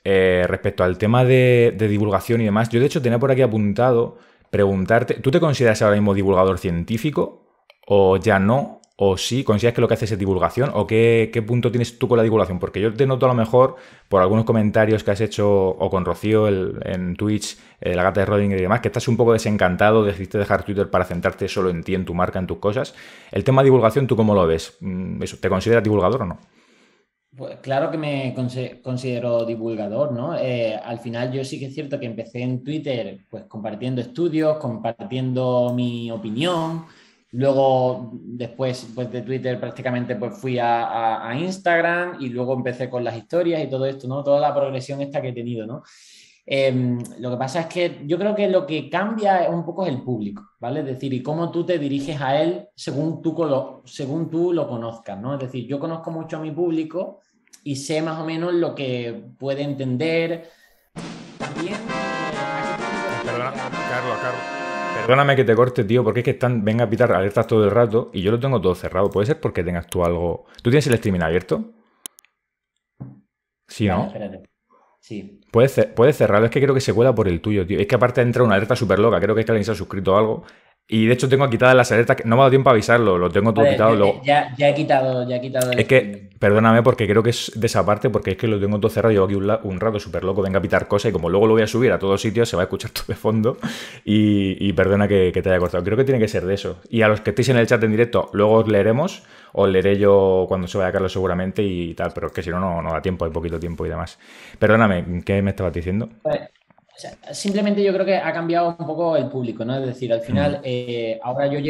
respecto al tema de divulgación y demás, yo de hecho tenía por aquí apuntado preguntarte, ¿tú te consideras ahora mismo divulgador científico o ya no? ¿O sí? ¿Consideras que lo que haces es divulgación? ¿O qué punto tienes tú con la divulgación? Porque yo te noto a lo mejor por algunos comentarios que has hecho o con Rocío en Twitch, la gata de Rodinger y demás, que estás un poco desencantado, decidiste dejar Twitter para centrarte solo en ti, en tu marca, en tus cosas. El tema de divulgación, ¿tú cómo lo ves? ¿Te consideras divulgador o no? Pues claro que me considero divulgador, ¿no? Al final yo sí que es cierto que empecé en Twitter pues compartiendo estudios, compartiendo mi opinión. Luego, después pues, de Twitter prácticamente pues fui a Instagram y luego empecé con las historias y todo esto, ¿no? Toda la progresión esta que he tenido, ¿no? Lo que pasa es que yo creo que lo que cambia un poco es el público, ¿vale? Es decir, y cómo tú te diriges a él según tú lo conozcas, ¿no? Es decir, yo conozco mucho a mi público y sé más o menos lo que puede entender. También a qué público quiero Perdona, llegar, ¿no? Carlos. Perdóname que te corte, tío, porque es que venga a pitar alertas todo el rato y yo lo tengo todo cerrado. ¿Puede ser porque tengas tú algo? ¿Tú tienes el streaming abierto? Sí, Vale, ¿no? espérate. Sí. Puedes cerrarlo, es que creo que se cuela por el tuyo, tío. Es que aparte entra una alerta súper loca, creo que es que alguien se ha suscrito o algo. Y de hecho tengo quitadas las alertas, no me ha dado tiempo a avisarlo, lo tengo todo Vale, quitado. Luego, ya he quitado el es que, streaming. perdóname porque creo que es de esa parte, porque es que lo tengo todo cerrado, llevo aquí un rato súper loco, venga a pitar cosas y como luego lo voy a subir a todos sitios, se va a escuchar todo de fondo y perdona que te haya cortado. Creo que tiene que ser de eso. Y a los que estéis en el chat en directo, luego os leeremos, os leeré yo cuando se vaya Carlos seguramente y tal, pero es que si no, no da tiempo, hay poquito tiempo y demás. Perdóname, ¿qué me estabas diciendo? Pues, o sea, simplemente yo creo que ha cambiado un poco el público, ¿no? Es decir, al Hmm. final, ahora yo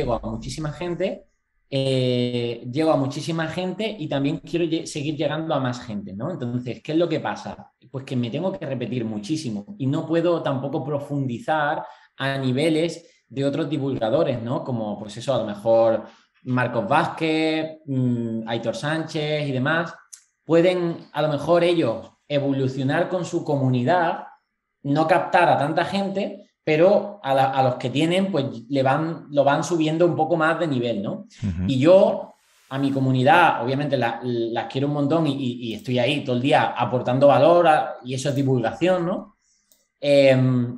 llego a muchísima gente y también quiero seguir llegando a más gente, ¿no? Entonces, ¿qué es lo que pasa? Pues que me tengo que repetir muchísimo y no puedo tampoco profundizar a niveles de otros divulgadores, ¿no? Como, pues eso, a lo mejor Marcos Vázquez, Aitor Sánchez y demás, pueden a lo mejor ellos evolucionar con su comunidad, no captar a tanta gente, pero a los que tienen, pues lo van subiendo un poco más de nivel, ¿no? Ujú. Y yo, a mi comunidad, obviamente las quiero un montón y estoy ahí todo el día aportando valor y eso es divulgación, ¿no? Eh,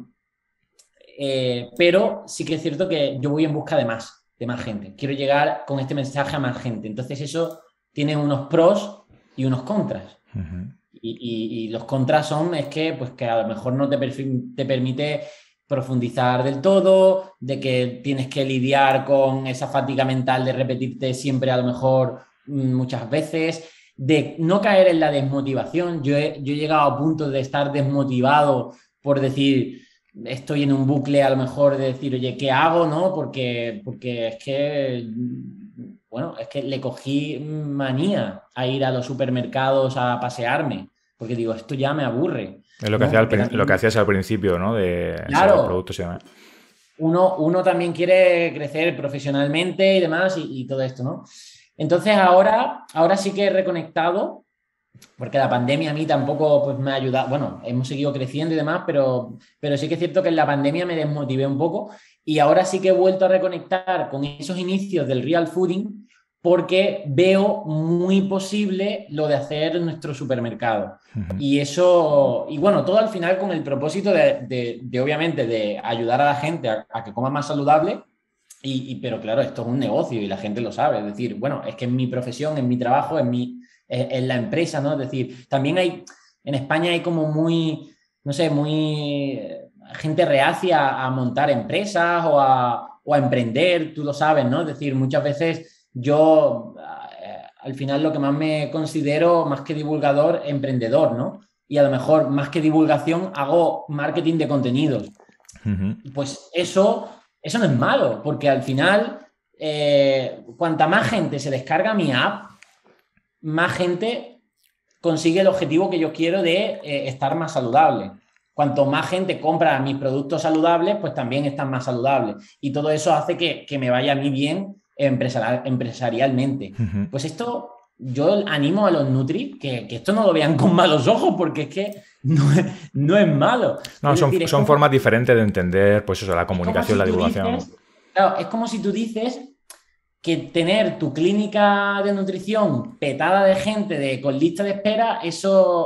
pero sí que es cierto que yo voy en busca de más gente. Quiero llegar con este mensaje a más gente. Entonces eso tiene unos pros y unos contras. Ujú. Y los contras son es que, pues, que a lo mejor no te permite profundizar del todo, de que tienes que lidiar con esa fatiga mental de repetirte siempre a lo mejor muchas veces, de no caer en la desmotivación. Yo he llegado a punto de estar desmotivado por decir, estoy en un bucle a lo mejor de decir, oye, ¿qué hago? ¿No? Porque es que bueno, es que le cogí manía a ir a los supermercados a pasearme, porque digo, esto ya me aburre, Es ¿no? Porque lo que también, hacías al principio, ¿no? De sacar claro, productos y demás. uno también quiere crecer profesionalmente y demás y todo esto, ¿no? Entonces ahora sí que he reconectado, porque la pandemia a mí tampoco pues, me ha ayudado, bueno, hemos seguido creciendo y demás, pero sí que es cierto que en la pandemia me desmotivé un poco y ahora sí que he vuelto a reconectar con esos inicios del real fooding porque veo muy posible lo de hacer nuestro supermercado. Ujú. Y eso, y bueno, todo al final con el propósito de obviamente, de ayudar a la gente a que coma más saludable, pero claro, esto es un negocio y la gente lo sabe. Es decir, bueno, es que en mi profesión, en mi trabajo, en la empresa, ¿no? Es decir, también en España hay como muy, no sé, muy gente reacia a montar empresas o a emprender, tú lo sabes, ¿no? Es decir, muchas veces yo, al final lo que más me considero, más que divulgador, emprendedor, ¿no? Y a lo mejor, más que divulgación, hago marketing de contenidos. Ujú. Pues eso no es malo, porque al final, cuanta más gente se descarga mi app, más gente consigue el objetivo que yo quiero de estar más saludable. Cuanto más gente compra mis productos saludables, pues también están más saludables. Y todo eso hace que me vaya a mí bien empresarialmente. Ujú. Pues esto, yo animo a los Nutri que esto no lo vean con malos ojos, porque es que no es malo. No, Es decir, son formas diferentes de entender, pues eso, la es como comunicación, si la tú divulgación. dices, claro, es como si tú dices que tener tu clínica de nutrición petada de gente con lista de espera, eso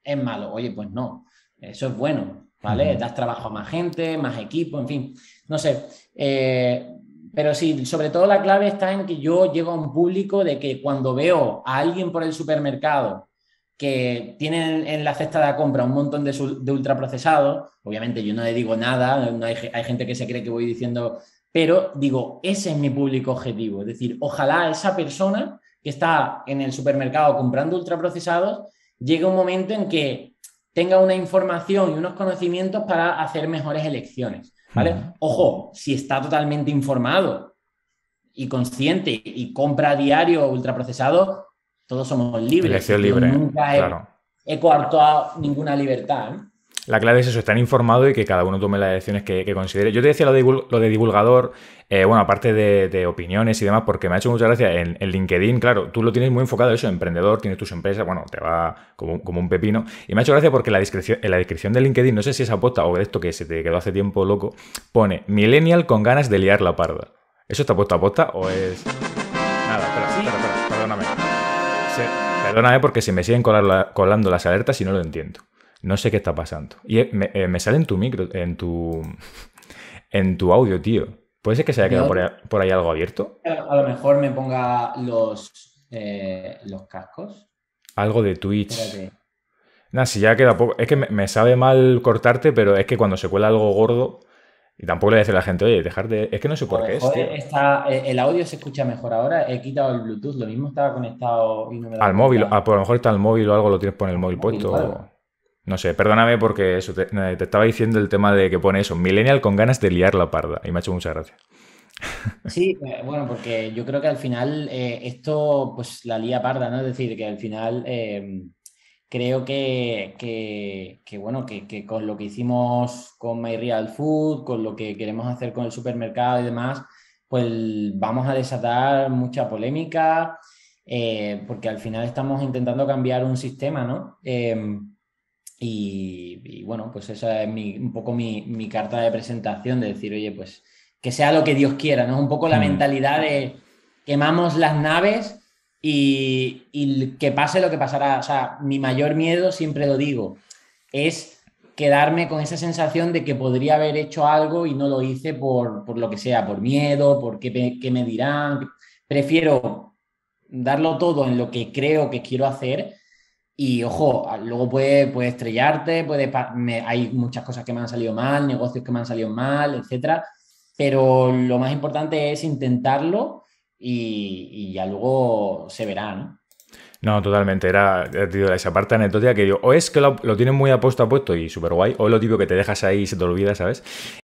es malo. Oye, pues no, eso es bueno, ¿vale? Das trabajo a más gente, más equipo, en fin, no sé. Pero sí, sobre todo la clave está en que yo llego a un público de que cuando veo a alguien por el supermercado que tiene en la cesta de la compra un montón de ultraprocesados, obviamente yo no le digo nada, no hay gente que se cree que voy diciendo, pero digo, ese es mi público objetivo. Es decir, ojalá esa persona que está en el supermercado comprando ultraprocesados llegue un momento en que tenga una información y unos conocimientos para hacer mejores elecciones. ¿Vale? Ojo, si está totalmente informado y consciente y compra a diario ultraprocesado, todos somos libres. Elección libre, nunca claro. he coartado ninguna libertad. La clave es eso, estar informado y que cada uno tome las elecciones que considere. Yo te decía lo de divulgador, bueno, aparte de opiniones y demás, porque me ha hecho mucha gracia en LinkedIn, claro, tú lo tienes muy enfocado eso, emprendedor, tienes tus empresas, bueno, te va como un pepino. Y me ha hecho gracia porque en la descripción de LinkedIn, no sé si es aposta o de esto que se te quedó hace tiempo loco, pone millennial con ganas de liar la parda. ¿Eso está puesto a posta o es...? Nada, espera, perdóname. Perdóname porque se me siguen colando las alertas y no lo entiendo. No sé qué está pasando. Y me sale en tu micro, en tu audio, tío. ¿Puede ser que se haya quedado por ahí algo abierto? A lo mejor me ponga los cascos. Algo de Twitch. Espérate. Nada, si ya queda poco. Es que me sabe mal cortarte, pero es que cuando se cuela algo gordo, y tampoco le voy a decir a la gente, oye, dejar de... Es que no sé por qué es, tío. El audio se escucha mejor ahora. He quitado el Bluetooth. Lo mismo estaba conectado y no me da al móvil. Por lo mejor está el móvil o algo, lo tienes por el móvil puesto. Claro. No sé, perdóname porque eso te estaba diciendo el tema de que pone eso, millennial con ganas de liar la parda. Y me ha hecho mucha gracia. Sí, bueno, porque yo creo que al final esto, pues la lía parda, ¿no? Es decir, que al final creo que con lo que hicimos con My Real Food, con lo que queremos hacer con el supermercado y demás, pues vamos a desatar mucha polémica, porque al final estamos intentando cambiar un sistema, ¿no? Y bueno, pues esa es un poco mi carta de presentación, de decir, oye, pues que sea lo que Dios quiera, ¿no? Es un poco la mentalidad de quemamos las naves y que pase lo que pasará. O sea, mi mayor miedo, siempre lo digo, es quedarme con esa sensación de que podría haber hecho algo y no lo hice por lo que sea, por miedo, por qué me dirán. Prefiero darlo todo en lo que creo que quiero hacer. Y ojo, luego puede estrellarte, hay muchas cosas que me han salido mal, negocios que me han salido mal, etcétera. Pero lo más importante es intentarlo y ya luego se verá, ¿no? No, totalmente. Era tío, esa parte anecdótica que yo, o es que lo tienes muy a puesto y súper guay, o es lo típico que te dejas ahí y se te olvida, ¿sabes?